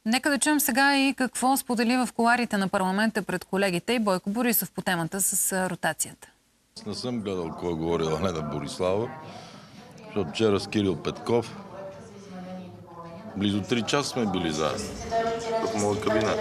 Нека да чуем сега и какво сподели в кулоарите на парламента пред колегите и Бойко Борисов по темата с ротацията. Не съм гледал кой е говорила Лена Борислава, защото вчера с Кирил Петков близо 3 часа сме били заедно в моят кабинет.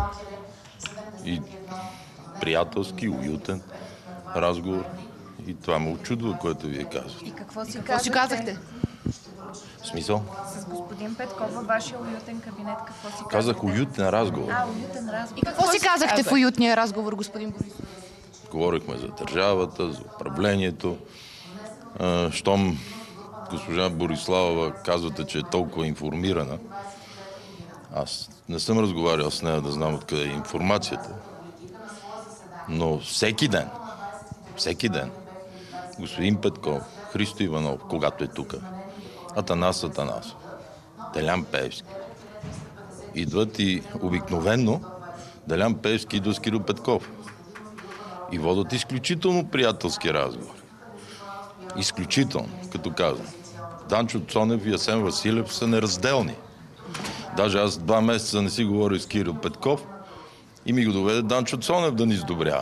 И приятелски, уютен разговор. И това ме очудва, което вие казвате. И какво си казахте? В смисъл? С господин Петков във вашия уютен кабинет какво си казахте? Казах уютен разговор. Уютен разговор. И какво си казахте в уютния разговор, господин Борисов? Говорихме за държавата, за управлението. Щом госпожа Бориславова казвате, че е толкова информирана, аз не съм разговарял с нея да знам откъде е информацията. Но всеки ден, господин Петков, Христо Иванов, когато е тук, Атанас Атанасов, Делян Пеевски, идват и обикновенно Делян Пеевски идва с Кирил Петков и водят изключително приятелски разговори. Изключително, като казвам. Данчо Цонев и Асен Василев са неразделни. Даже аз 2 месеца не си говоря с Кирил Петков и ми го доведе Данчо Цонев да ни сдобрява.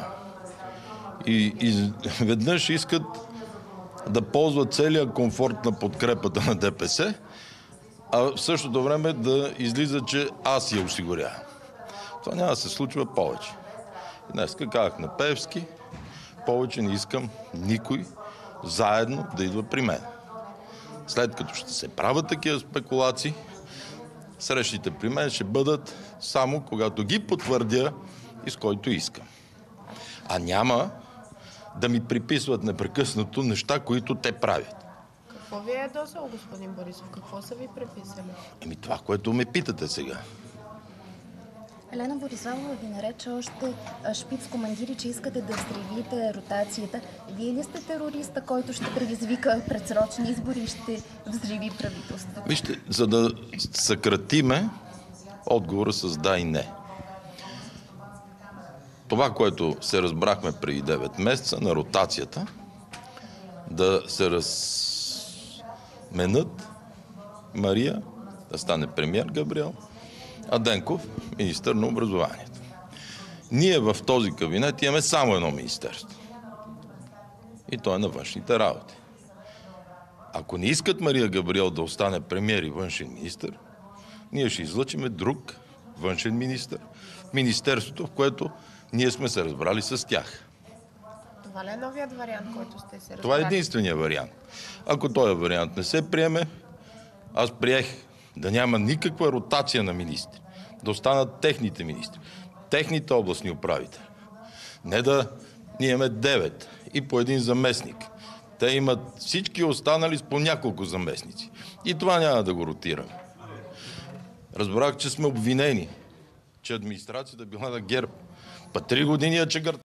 И веднъж искат да ползват целия комфорт на подкрепата на ДПС, а в същото време да излиза, че аз я осигурявам. Това няма да се случва повече. Днеска казах на Пеевски, повече не искам никой заедно да идва при мен. След като ще се правят такива спекулации, срещите при мен ще бъдат само когато ги потвърдя и с който искам. А няма да ми приписват непрекъснато неща, които те правят. Какво ви е досъл, господин Борисов? Какво са ви преписали? Това, което ме питате сега. Лена Бориславова ви нарече още шпиц командири, че искате да взривите ротацията. Вие ли сте терориста, който ще предизвика предсрочни избори и ще взриви правителството? Вижте, за да съкратиме отговора с да и не. Това, което се разбрахме преди 9 месеца на ротацията, да се разменят Мария, да стане премиер Габриел, а Денков министър на образованието. Ние в този кабинет имаме само едно министерство. И то е на външните работи. Ако не искат Мария Габриел да остане премиер и външен министър, ние ще излъчиме друг външен министър в министерството, в което ние сме се разбрали с тях. Това ли е новият вариант, който сте се разбрали? Това е единствения вариант. Ако този вариант не се приеме, аз приех да няма никаква ротация на министри. Да останат техните министри, техните областни управители. Не да ние имаме 9 и по един заместник. Те имат всички останали с по няколко заместници. И това няма да го ротираме. Разбрах, че сме обвинени, че администрацията била на ГЕРБ. 3 години я чегърта.